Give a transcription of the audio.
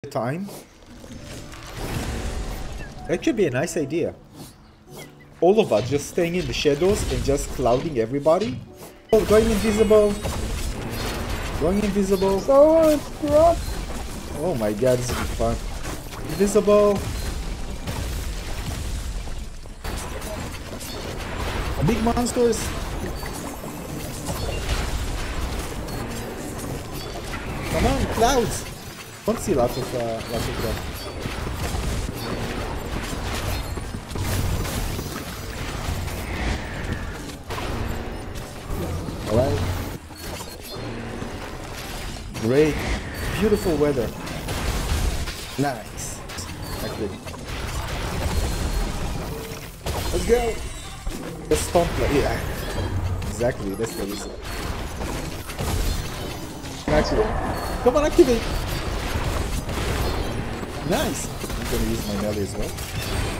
time. That could be a nice idea. All of us just staying in the shadows and just clouding everybody. Oh, going invisible. Going invisible. So rough. Oh my god, this will be fun. Invisible. Big monsters. Come on, clouds. Don't see lots of them. Alright. Great. Beautiful weather. Nice. Actually. Let's go. Let's stomp like, yeah. Exactly, that's what we said. Actually. Come on, activate. Nice. I'm gonna use my melee as well.